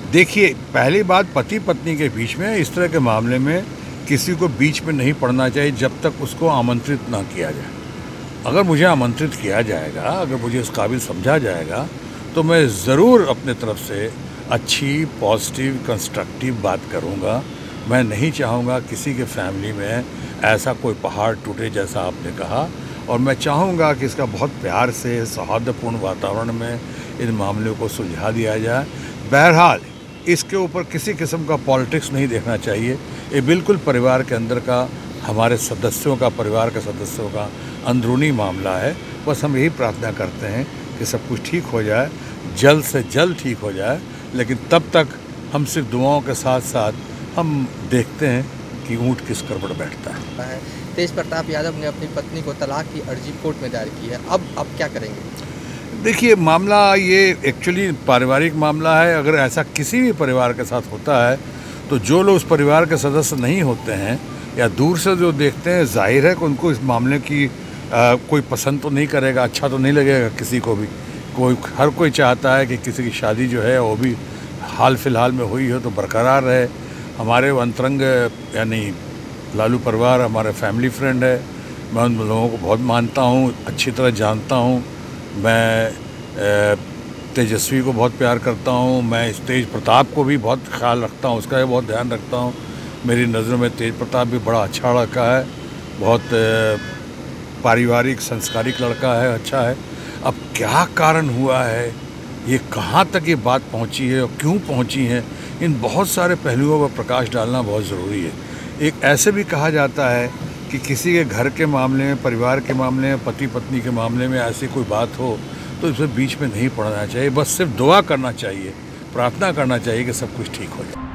देखिए, पहली बात, पति पत्नी के बीच में इस तरह के मामले में किसी को बीच में नहीं पड़ना चाहिए जब तक उसको आमंत्रित ना किया जाए। अगर मुझे आमंत्रित किया जाएगा, अगर मुझे इस काबिल समझा जाएगा, तो मैं ज़रूर अपने तरफ से अच्छी, पॉजिटिव, कंस्ट्रक्टिव बात करूँगा। मैं नहीं चाहूँगा किसी के फैमिली में ऐसा कोई पहाड़ टूटे जैसा आपने कहा, और मैं चाहूँगा कि इसका बहुत प्यार से, सौहार्दपूर्ण वातावरण में इन मामलों को सुलझा दिया जाए। बहरहाल, इसके ऊपर किसी किस्म का पॉलिटिक्स नहीं देखना चाहिए। ये बिल्कुल परिवार के अंदर का, हमारे सदस्यों का, परिवार के सदस्यों का अंदरूनी मामला है। बस हम यही प्रार्थना करते हैं कि सब कुछ ठीक हो जाए, जल्द से जल्द ठीक हो जाए। लेकिन तब तक हम सिर्फ दुआओं के साथ साथ हम देखते हैं कि ऊँट किस करवट बैठता है। तेज प्रताप यादव ने अपनी पत्नी को तलाक की अर्जी कोर्ट में दायर की है। अब क्या करेंगे? देखिए, मामला ये एक्चुअली पारिवारिक मामला है। अगर ऐसा किसी भी परिवार के साथ होता है तो जो लोग उस परिवार के सदस्य नहीं होते हैं या दूर से जो देखते हैं, जाहिर है कि उनको इस मामले की कोई पसंद तो नहीं करेगा, अच्छा तो नहीं लगेगा किसी को भी। हर कोई चाहता है कि किसी की शादी जो है वो भी हाल फिलहाल में हुई हो तो बरकरार रहे। हमारे अंतरंग यानी लालू परिवार हमारा फैमिली फ्रेंड है। मैं उन लोगों को बहुत मानता हूँ, अच्छी तरह जानता हूँ। मैं तेजस्वी को बहुत प्यार करता हूँ। मैं तेज प्रताप को भी बहुत ख्याल रखता हूँ, उसका भी बहुत ध्यान रखता हूँ। मेरी नज़रों में तेज प्रताप भी बड़ा अच्छा लड़का है, बहुत पारिवारिक संस्कारिक लड़का है, अच्छा है। अब क्या कारण हुआ है, ये कहाँ तक ये बात पहुँची है और क्यों पहुँची है, इन बहुत सारे पहलुओं पर प्रकाश डालना बहुत ज़रूरी है। एक ऐसे भी कहा जाता है कि किसी के घर के मामले में, परिवार के मामले में, पति पत्नी के मामले में ऐसी कोई बात हो तो इसे बीच में नहीं पड़ना चाहिए। बस सिर्फ दुआ करना चाहिए, प्रार्थना करना चाहिए कि सब कुछ ठीक हो जाए।